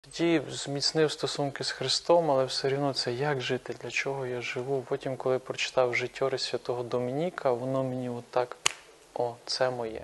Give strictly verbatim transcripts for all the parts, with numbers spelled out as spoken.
Тоді зміцнив стосунки з Христом, але все рівно це як жити, для чого я живу. Потім, коли прочитав життєрис святого Домініка, воно мені отак, о, це моє.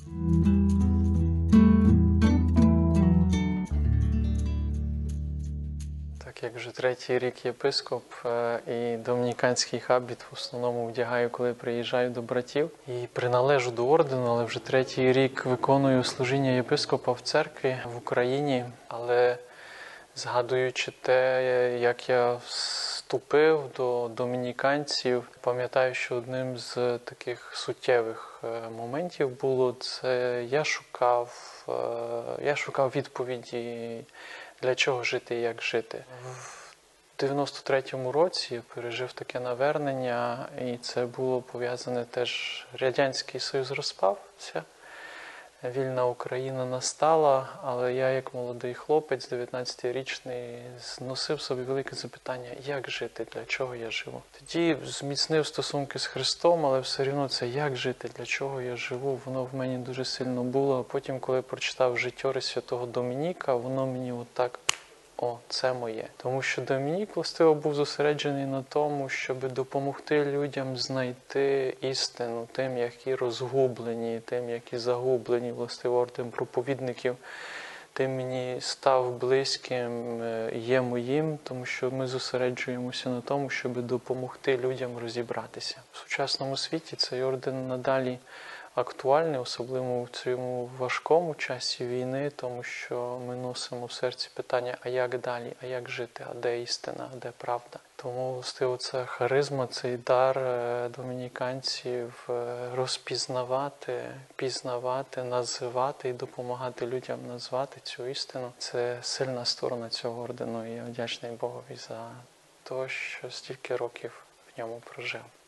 Так як вже третій рік єпископ і домініканський хабіт в основному вдягаю, коли приїжджаю до братів. І приналежу до ордену, але вже третій рік виконую служіння єпископа в церкві в Україні. Але згадуючи те, як я вступив до домініканців, пам'ятаю, що одним з таких суттєвих моментів було це я шукав, я шукав відповіді, для чого жити і як жити. В дев'яносто третьому році я пережив таке навернення, і це було пов'язане теж, Радянський Союз розпався, вільна Україна настала, але я як молодий хлопець, дев'ятнадцятирічний, зносив собі велике запитання, як жити, для чого я живу. Тоді зміцнив стосунки з Христом, але все рівно це як жити, для чого я живу, воно в мені дуже сильно було. А потім, коли прочитав життєрис святого Домініка, воно мені отак, о, це моє. Тому що Домінік, властиво, був зосереджений на тому, щоб допомогти людям знайти істину, тим, які розгублені, тим, які загублені, властиво, орден проповідників. Ти мені став близьким, є моїм, тому що ми зосереджуємося на тому, щоб допомогти людям розібратися. В сучасному світі цей орден надалі актуальний, особливо в цьому важкому часі війни, тому що ми носимо в серці питання, а як далі, а як жити, а де істина, а де правда. Тому, власне, ця харизма, цей дар домініканців розпізнавати, пізнавати, називати і допомагати людям назвати цю істину. Це сильна сторона цього ордену, і я вдячний Богові за те, що стільки років в ньому прожив.